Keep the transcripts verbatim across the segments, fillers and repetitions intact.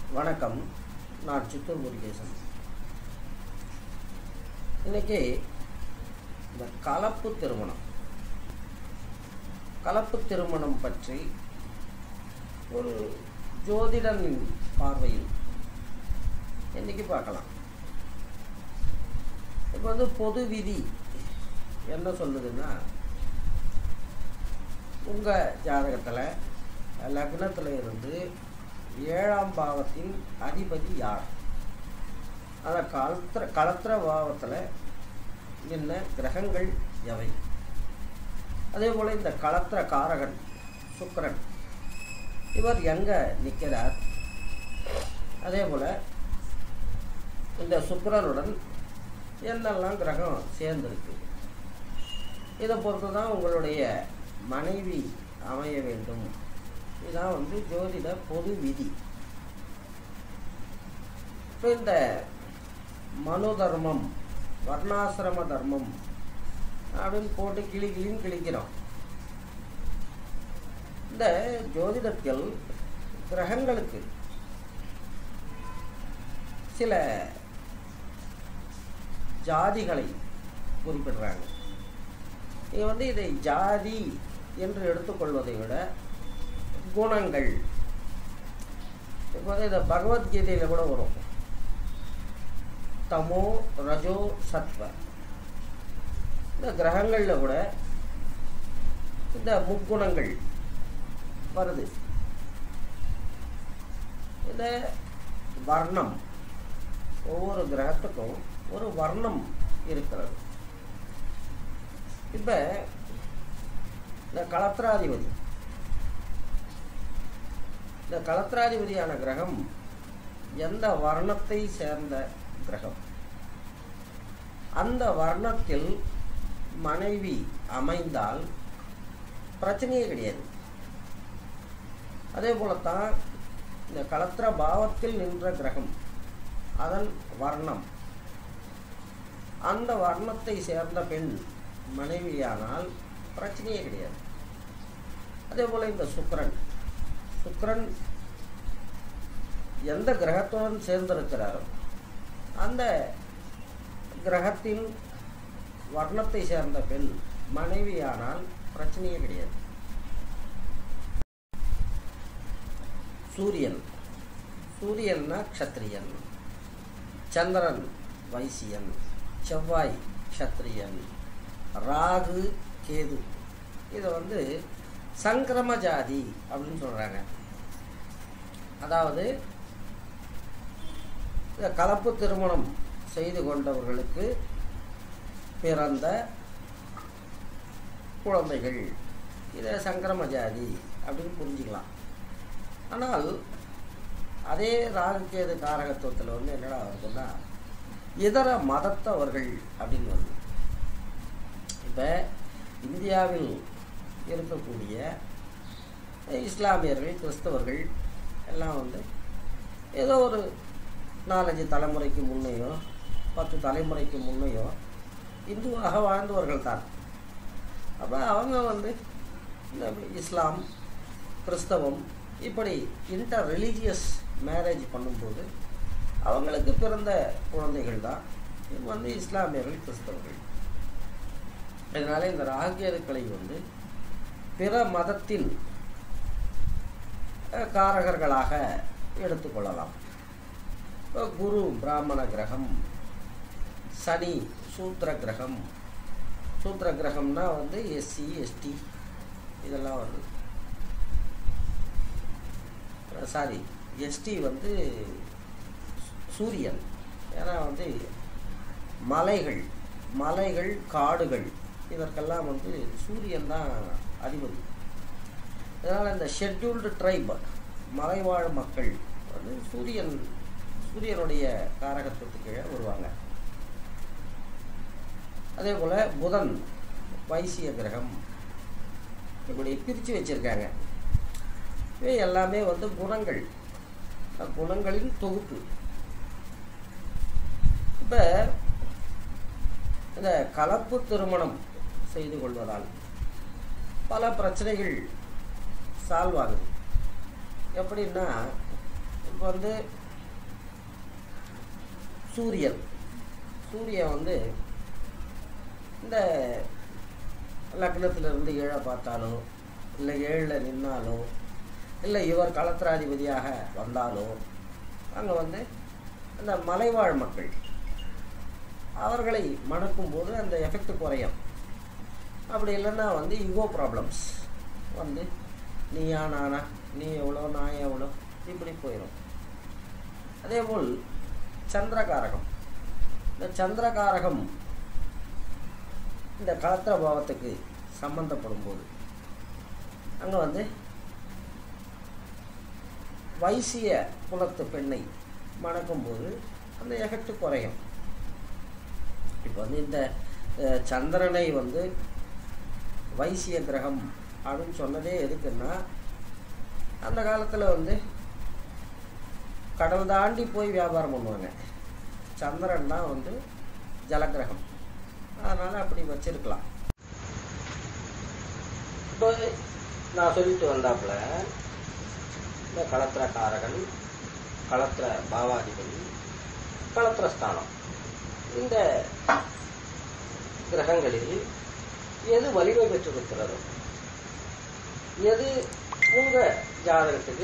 வணக்கம். நான் சித்தூர் முருகேசன். இன்னைக்கு இந்த கலப்பு திருமணம் கலப்பு திருமணம் பற்றி ஒரு ஜோதிடனின் பார்வையில் இன்னைக்கு பார்க்கலாம். இப்போ வந்து பொது விதி என்ன சொல்லுதுன்னா, உங்கள் ஜாதகத்தில் லக்னத்தில் இருந்து ஏழாம் பாவத்தின் அதிபதி யார், அந்த களத்திர களத்திர பாவத்தில் என்ன கிரகங்கள் எவை, அதே போல் இந்த களத்திர காரகன் சுக்கிரன் இவர் எங்கே நிற்கிறார், அதே போல் இந்த சுக்கிரனுடன் என்னெல்லாம் கிரகம் சேர்ந்திருக்கு, இதை பொறுத்து தான் உங்களுடைய மனைவி அமைய வேண்டும். இதுதான் வந்து ஜோதிட பொது விதி. இப்போ இந்த மனு தர்மம், வர்ணாசிரம தர்மம் அப்படின்னு போட்டு கிளி கிளின்னு கிழிக்கிறோம். இந்த ஜோதிடத்தில் கிரகங்களுக்கு சில ஜாதிகளை குறிப்பிடுறாங்க. நீங்கள் வந்து இதை ஜாதி என்று எடுத்துக்கொள்வதை விட குணங்கள், இப்போ இந்த பகவத்கீதையில் கூட வரும், தமோ ரஜோ சத்வ. இந்த கிரகங்களில் கூட இந்த முக்குணங்கள் வருது. இந்த வர்ணம், ஒவ்வொரு கிரகத்துக்கும் ஒரு வர்ணம் இருக்கிறது. இப்போ இந்த களத்திராதிபதி, இந்த களத்திராதிபதியான கிரகம் எந்த வர்ணத்தை சேர்ந்த கிரகம், அந்த வர்ணத்தில் மனைவி அமைந்தால் பிரச்சனையே கிடையாது. அதே போலத்தான் இந்த களத்திர பாவத்தில் நின்ற கிரகம், அதன் வர்ணம், அந்த வர்ணத்தை சேர்ந்த பெண் மனைவியானால் பிரச்சனையே கிடையாது. அதே போல் இந்த சுக்கிரன் சுக்கிரன் எந்த கிரகத்துடன் சேர்ந்திருக்கிறாரோ அந்த கிரகத்தின் வர்ணத்தை சேர்ந்த பெண் மனைவியானால் பிரச்சனையே கிடையாது. சூரியன் சூரியன்னா க்ஷத்ரியன், சந்திரன் வைசியன், செவ்வாய் க்ஷத்ரியன், ராகு கேது இதை வந்து சங்கிரம ஜாதி அப்படின்னு சொல்கிறாங்க. அதாவது இந்த கலப்பு திருமணம் செய்து கொண்டவர்களுக்கு பிறந்த குழந்தைகள், இதை சங்கிரம ஜாதி அப்படின்னு புரிஞ்சுக்கலாம். ஆனால் அதே ராகுகேது காரகத்துவத்தில் வந்து என்னடா வருதுன்னா, இதர மதத்தவர்கள் அப்படின்னு வருது. இப்போ இந்தியாவில் இருக்கக்கூடிய இஸ்லாமியர்கள், கிறிஸ்தவர்கள் எல்லாம் வந்து ஏதோ ஒரு நாலஞ்சு தலைமுறைக்கு முன்னையோ பத்து தலைமுறைக்கு முன்னையோ இந்துவாக வாழ்ந்தவர்கள் தான். அப்போ அவங்க வந்து இந்த இஸ்லாம், கிறிஸ்தவம் இப்படி இன்டர் ரிலீஜியஸ் மேரேஜ் பண்ணும்போது அவங்களுக்கு பிறந்த குழந்தைகள் தான் இது வந்து இஸ்லாமியர்கள், கிறிஸ்தவர்கள். இதனால் இந்த ராகுகேதுக்களை வந்து பிற மதத்தின் காரகர்களாக எடுத்துக்கொள்ளலாம். இப்போ குரு பிராமண கிரகம், சனி சூத்திர கிரகம். சூத்திர கிரகம்னா வந்து எஸ்சி எஸ்டி இதெல்லாம் வருது. சாரி, எஸ்டி வந்து சூரியன். ஏன்னா வந்து மலைகள் மலைகள் காடுகள் இதற்கெல்லாம் வந்து சூரியன் தான் அதிபதி. அதனால் இந்த ஷெட்யூல்டு ட்ரைப், மலைவாழ் மக்கள் வந்து சூரியன் சூரியனுடைய காரகத்துவத்துக்கு கீழே வருவாங்க. அதே போல் புதன் வைசிய கிரகம், இப்படி பிரித்து வச்சுருக்காங்க. இவை எல்லாமே வந்து குணங்கள், குணங்களின் தொகுப்பு. இப்போ இந்த கலப்பு திருமணம் செய்து கொள்வதால் பல பிரச்சனைகள் சால்வ் ஆகுது. எப்படின்னா, இப்போ வந்து சூரியன் சூரியன் வந்து இந்த லக்னத்திலிருந்து ஏழை பார்த்தாலோ இல்லை ஏழில் நின்னாலோ இல்லை இவர் களத்திராதிபதியாக வந்தாலோ அங்கே வந்து அந்த மலைவாழ் மக்கள் அவர்களை மணக்கும் போது அந்த எஃபெக்ட் குறையும். அப்படி இல்லைன்னா வந்து ஈகோ ப்ராப்ளம்ஸ் வந்து நீயா நானா, நீ எவ்வளோ நான் எவ்வளோ, இப்படி போயிடும். அதேபோல் சந்திரகாரகம், இந்த சந்திரகாரகம் இந்த களத்திர பாவத்துக்கு சம்பந்தப்படும் போது அங்கே வந்து வைசிய குலத்து பெண்ணை மணக்கும் போது அந்த எஃபெக்ட் குறையும். இப்போ வந்து இந்த சந்திரனை வந்து வைசிய கிரகம் அப்படின்னு சொன்னதே எதுக்குன்னா, அந்த காலத்தில் வந்து கடல் தாண்டி போய் வியாபாரம் பண்ணுவாங்க. சந்திரன் தான் வந்து ஜலக்கிரகம், அதனால் அப்படி வச்சிருக்கலாம். இப்போ நான் சொல்லிட்டு வந்தாப்புல இந்த களத்திர காரகன், களத்திர பாவாதிபதி, களத்திர ஸ்தானம், இந்த கிரகங்களில் எது வலிமை பெற்றிருக்கிறதோ, எது உங்க ஜாதகத்துக்கு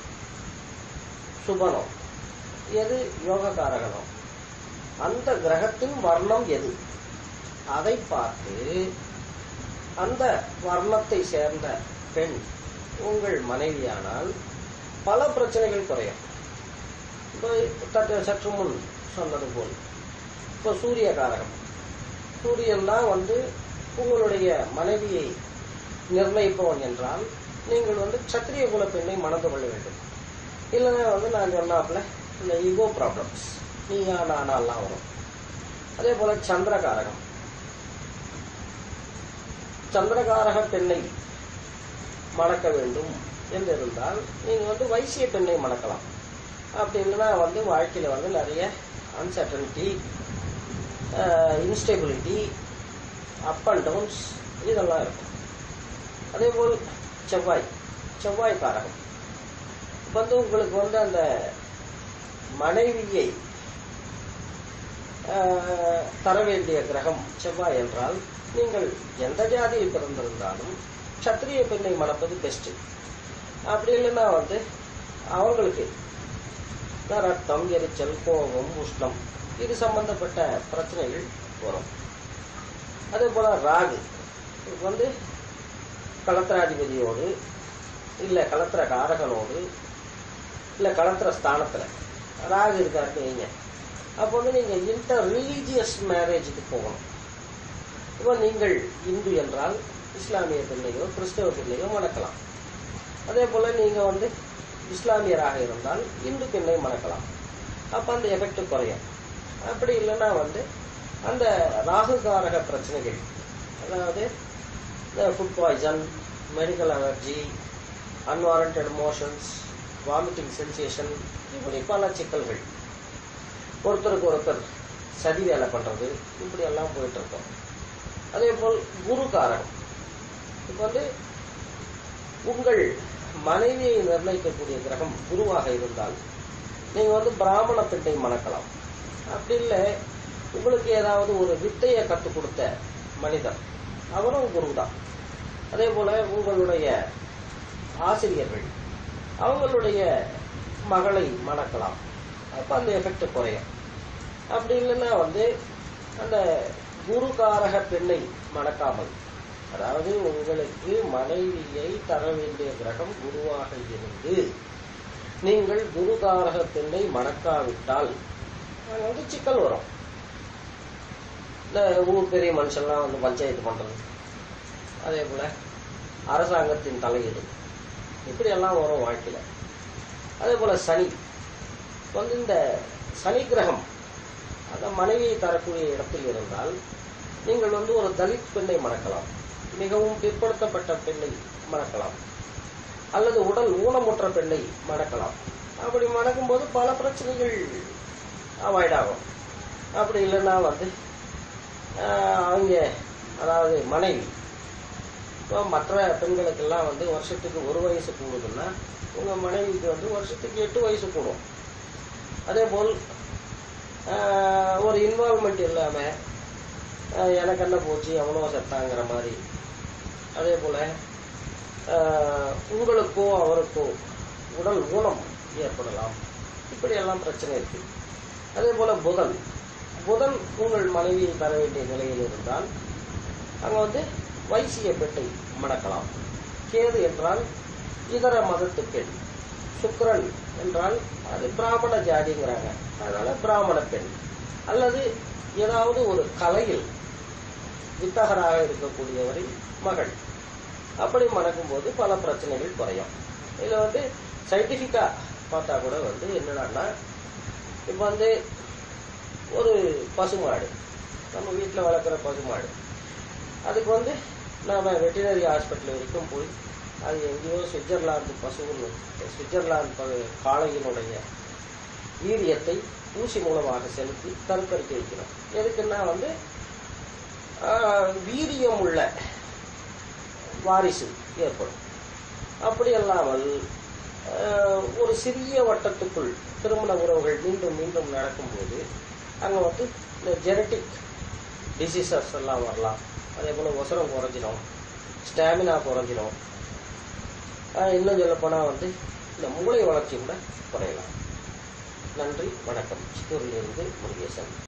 சுபனோ, எது யோகக்காரகனோ, அந்த கிரகத்தின் வர்ணம் எது, அதை பார்த்து அந்த வர்ணத்தை சேர்ந்த பெண் உங்கள் மனைவியானால் பல பிரச்சனைகள் குறையும். இப்போ சற்று முன் சொன்னது போல் இப்போ சூரிய காரகம், சூரியன் தான் வந்து உங்களுடைய மனைவியை நிர்ணயிப்பவன் என்றால் நீங்கள் வந்து சத்திரிய குல பெண்ணை மணந்து கொள்ள வேண்டும். இல்லைன்னா வந்து நான் சொன்னாப்புல இந்த ஈகோ ப்ராப்ளம்ஸ் நீயா நானாலாம் வரும். அதே போல சந்திரகாரகம், சந்திரகாரக பெண்ணை மணக்க வேண்டும் என்று இருந்தால் நீங்க வந்து வைசிய பெண்ணை மணக்கலாம். அப்படி இல்லைன்னா வந்து வாழ்க்கையில வந்து நிறைய uncertainty, instability, up and downs இதெல்லாம் இருக்கும். அதே போல் செவ்வாய், செவ்வாய் காரகம் வந்து உங்களுக்கு வந்து அந்த மனைவியை தர வேண்டிய கிரகம் செவ்வாய் என்றால் நீங்கள் எந்த ஜாதியில் பிறந்திருந்தாலும் சத்திரிய பெண்ணை மணப்பது பெஸ்ட். அப்படி இல்லைன்னா வந்து அவங்களுக்கு ரத்தம், எரிச்சல், கோபம், உஷ்ணம் இது சம்பந்தப்பட்ட பிரச்சனைகள் வரும். அதே போல ராகு வந்து களத்திராதிபதியோடு இல்லை களத்திர காரகனோடு இல்லை களத்திர ஸ்தானத்தில் ராகு இருக்காருன்னு வைங்க. அப்போ வந்து நீங்கள் இன்டர் ரிலீஜியஸ் மேரேஜுக்கு போகணும். இப்போ நீங்கள் இந்து என்றால் இஸ்லாமிய பெண்ணையோ கிறிஸ்தவ பெண்ணையோ மணக்கலாம். அதே போல நீங்கள் வந்து இஸ்லாமியராக இருந்தால் இந்து பெண்ணை மணக்கலாம். அப்போ அந்த எஃபெக்ட் குறையும். அப்படி இல்லைன்னா வந்து அந்த ராகுகாரக பிரச்சனைகள், அதாவது food poison, medical allergy, unwanted motions, vomiting sensation, இப்படி பல சிக்கல்கள், ஒருத்தருக்கு ஒருத்தர் சதி வேலை பண்றது, இப்படி எல்லாம் போயிட்டு இருக்கோம். அதே போல் குரு காரகம், இப்போ வந்து உங்கள் மனைவியை நிர்ணயிக்கக்கூடிய கிரகம் குருவாக இருந்தால் நீங்க வந்து பிராமண பெண்ணை மணக்கலாம். அப்படி இல்லை உங்களுக்கு ஏதாவது ஒரு வித்தையை கற்றுக் கொடுத்த மனிதர், அவரும் குரு தான். அதே போல உங்களுடைய ஆசிரியர்கள், அவங்களுடைய மகளை மணக்கலாம். அப்ப அந்த எஃபெக்ட் குறையும். அப்படி இல்லைன்னா வந்து அந்த குருகாரக பெண்ணை மணக்காமல், அதாவது உங்களுக்கு மனைவியை தர வேண்டிய கிரகம் குருவாக இருந்து நீங்கள் குருகாரக பெண்ணை மணக்காவிட்டால் வந்து சிக்கல் வரும். இந்த ஊர் பெரிய மனுஷன்லாம் வந்து பஞ்சாயத்து பண்றது, அதே போல அரசாங்கத்தின் தலையீடு, இப்படி எல்லாம் வரும் வாழ்க்கையில. அதே போல சனி வந்து இந்த சனி கிரகம் அந்த மனைவியை தரக்கூடிய இடத்தில் இருந்தால் நீங்கள் வந்து ஒரு தலித் பெண்ணை மணக்கலாம், மிகவும் பிற்படுத்தப்பட்ட பெண்ணை மணக்கலாம், அல்லது உடல் ஊனமுற்ற பெண்ணை மணக்கலாம். அப்படி மணக்கும் போது பல பிரச்சனைகள் அவாய்ட் ஆகும். அப்படி இல்லைன்னா வந்து அவங்க, அதாவது மனைவி இப்போ மற்ற பெண்களுக்கெல்லாம் வந்து வருஷத்துக்கு ஒரு வயசு கூடுதுன்னா உங்கள் மனைவிக்கு வந்து வருஷத்துக்கு எட்டு வயசு கூடும். அதே போல் ஒரு இன்வால்மெண்ட் இல்லாமல் எனக்கு என்ன போச்சு எவ்வளோ செத்தாங்கிற மாதிரி, அதே போல் உங்களுக்கோ அவருக்கோ உடல் ஊனம் ஏற்படலாம். இப்படியெல்லாம் பிரச்சனை இருக்கு. அதே போல புதன் புதன் உங்கள் மனைவியை தர வேண்டிய நிலையில் இருந்தால் அங்கே வந்து வைசிய பெட்டை மடக்கலாம். கேது என்றால் இதர மதத்து பெண். சுக்கிரன் என்றால் அது பிராமண ஜாதிங்கிறாங்க, அதனால பிராமண பெண். அல்லது ஏதாவது ஒரு கலையில் வித்தகராக இருக்கக்கூடியவரின் மகள். அப்படி மணக்கும் போது பல பிரச்சனைகள் குறையும். இதில் வந்து சயின்டிஃபிக்கா பார்த்தா கூட வந்து என்னடான்னா, இப்போ வந்து ஒரு பசுமாடு, நம்ம வீட்டில் வளர்க்குற பசுமாடு, அதுக்கு வந்து நாம் வெட்டினரி ஹாஸ்பிட்டல் வரைக்கும் போய் அது எங்கேயோ சுவிட்சர்லாந்து பசுன்னு சுவிட்சர்லாந்து காளையினுடைய வீரியத்தை ஊசி மூலமாக செலுத்தி கருத்தரிக்க வைக்கணும். எதுக்குன்னா வந்து வீரியம் உள்ள வாரிசு ஏற்படும். அப்படி அல்லாமல் ஒரு சிறிய வட்டத்துக்குள் திருமண உறவுகள் மீண்டும் மீண்டும் நடக்கும்போது அங்கே வந்து இந்த ஜெனட்டிக் டிசீசஸ் எல்லாம் வரலாம். அதே போல் உசரம் குறைஞ்சிடும், ஸ்டாமினா குறைஞ்சிடும். இன்னும் சொல்லப்போனால் வந்து இந்த மூளை வளர்ச்சி கூட குறையலாம். நன்றி, வணக்கம். சித்தூரிலிருந்து முருகேசன்.